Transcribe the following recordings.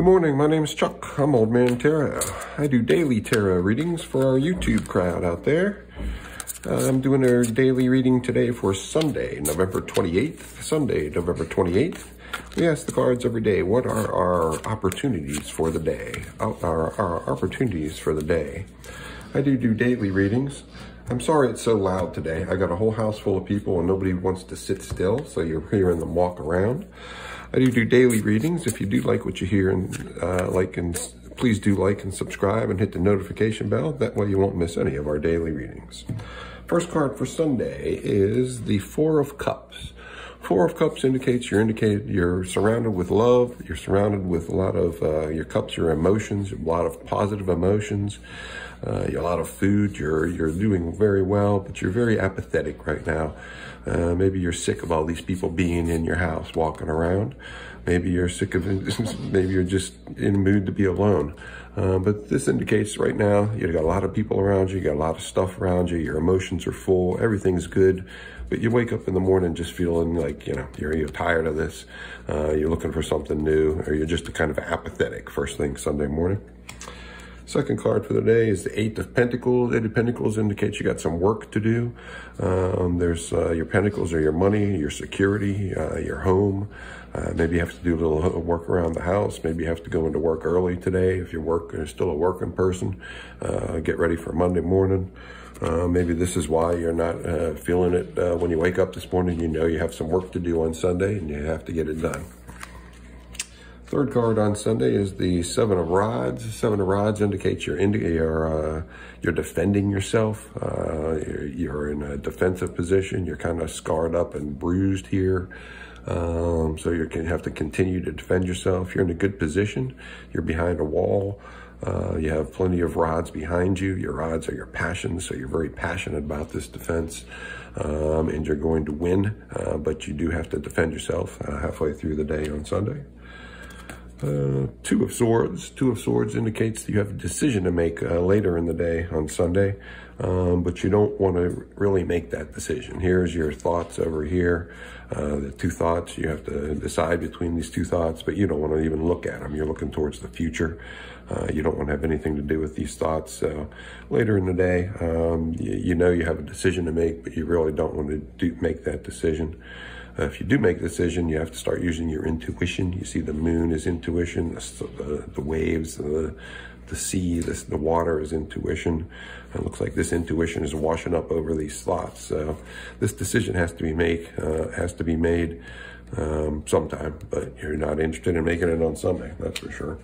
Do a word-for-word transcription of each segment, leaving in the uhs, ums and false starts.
Good morning, my name is Chuck. I'm Old Man Tarot. I do daily tarot readings for our YouTube crowd out there. Uh, I'm doing a daily reading today for Sunday, November twenty-eighth. Sunday, November twenty-eighth. We ask the cards every day, what are our opportunities for the day? Our, our opportunities for the day. I do do daily readings. I'm sorry it's so loud today. I got a whole house full of people and nobody wants to sit still, so you're hearing them walk around. I do do daily readings. If you do like what you hear, and uh, like and please do like and subscribe and hit the notification bell. That way you won't miss any of our daily readings. First card for Sunday is the Four of Cups. Four of Cups indicates you're indicated you're surrounded with love. You're surrounded with a lot of uh, your cups, your emotions, a lot of positive emotions, uh, a lot of food. You're you're doing very well, but you're very apathetic right now. Uh, maybe you're sick of all these people being in your house, walking around. Maybe you're sick of it. Maybe you're just in the mood to be alone. Uh, but this indicates right now, you've got a lot of people around you, you got a lot of stuff around you, your emotions are full, everything's good. But you wake up in the morning just feeling like, you know, you're, you're tired of this. Uh, you're looking for something new, or you're just kind of apathetic first thing Sunday morning. Second card for the day is the Eight of Pentacles. Eight of Pentacles indicates you got some work to do. Um, there's uh, your pentacles are your money, your security, uh, your home. Uh, maybe you have to do a little work around the house. Maybe you have to go into work early today if you're work, you're still a working person. Uh, get ready for Monday morning. Uh, maybe this is why you're not uh, feeling it uh, when you wake up this morning. You know you have some work to do on Sunday and you have to get it done. Third card on Sunday is the Seven of Rods. Seven of Rods indicates you're, indi you're, uh, you're defending yourself. Uh, you're, you're in a defensive position. You're kind of scarred up and bruised here. Um, so you're going to have to continue to defend yourself. You're in a good position. You're behind a wall. Uh, you have plenty of rods behind you. Your rods are your passions, so you're very passionate about this defense. Um, and you're going to win, uh, but you do have to defend yourself uh, halfway through the day on Sunday. Uh, Two of Swords. Two of Swords indicates that you have a decision to make uh, later in the day on Sunday, um, but you don't want to really make that decision. Here's your thoughts over here. Uh, the two thoughts, you have to decide between these two thoughts, but you don't want to even look at them. You're looking towards the future. Uh, you don't want to have anything to do with these thoughts. So later in the day, um, you, you know you have a decision to make, but you really don't want to do, make that decision. Uh, if you do make a decision, you have to start using your intuition. You see the moon is intuition, the, the, the waves, the, the sea, this, the water is intuition. It looks like this intuition is washing up over these thoughts. So this decision has to be made, uh, has to be made um, sometime, but you're not interested in making it on Sunday, that's for sure.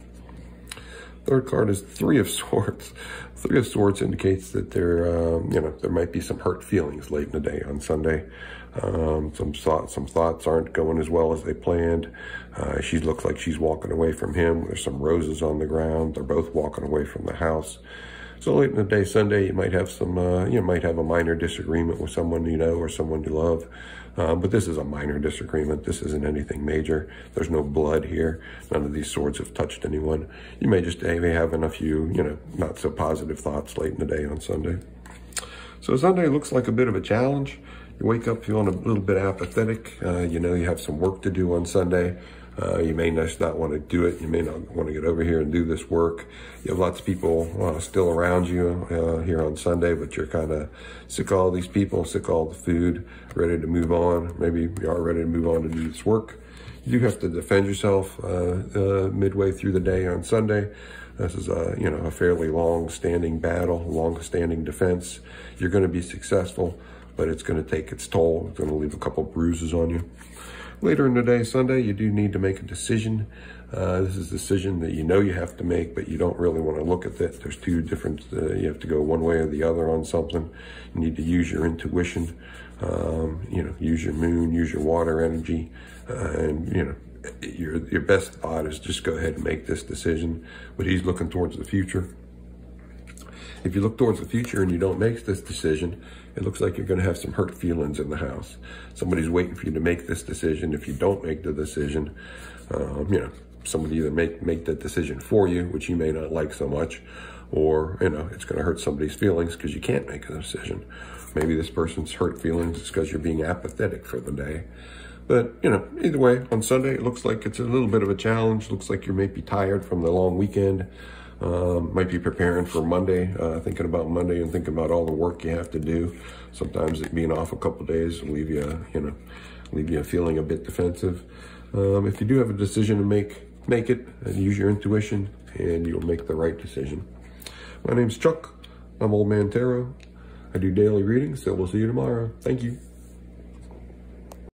Third card is Three of Swords. Three of Swords indicates that there, um, you know, there might be some hurt feelings late in the day on Sunday. Um, some thoughts, some thoughts aren't going as well as they planned. Uh, she looks like she's walking away from him. There's some roses on the ground. They're both walking away from the house. So late in the day, Sunday, you might have some, uh, you might have a minor disagreement with someone you know or someone you love. Um, but this is a minor disagreement. This isn't anything major. There's no blood here. None of these swords have touched anyone. You may just may have a few, you know, not so positive thoughts late in the day on Sunday. So Sunday looks like a bit of a challenge. You wake up feeling a little bit apathetic. Uh, you know you have some work to do on Sunday. Uh, you may not want to do it. You may not want to get over here and do this work. You have lots of people uh, still around you uh, here on Sunday, but you're kind of sick of all these people, sick of all the food, ready to move on. Maybe you are ready to move on to do this work. You do have to defend yourself uh, uh, midway through the day on Sunday. This is a, you know, a fairly long-standing battle, long-standing defense. You're going to be successful, but it's going to take its toll. It's going to leave a couple bruises on you. Later in the day, Sunday, you do need to make a decision. Uh, this is a decision that you know you have to make, but you don't really want to look at it. There's two different, uh, you have to go one way or the other on something. You need to use your intuition, um, you know, use your moon, use your water energy, uh, and, you know, your, your best thought is just go ahead and make this decision. But he's looking towards the future. If you look towards the future and you don't make this decision, it looks like you're going to have some hurt feelings in the house. Somebody's waiting for you to make this decision. If you don't make the decision, um, you know, somebody either make, make that decision for you, which you may not like so much, or, you know, it's going to hurt somebody's feelings because you can't make a decision. Maybe this person's hurt feelings is because you're being apathetic for the day. But, you know, either way, on Sunday, it looks like it's a little bit of a challenge. Looks like you may be tired from the long weekend. Um, might be preparing for Monday, uh, thinking about Monday and thinking about all the work you have to do. Sometimes it being off a couple days will leave you, you know, leave you feeling a bit defensive. Um, if you do have a decision to make, make it and use your intuition, and you'll make the right decision. My name's Chuck. I'm Old Man Tarot. I do daily readings, so we'll see you tomorrow. Thank you.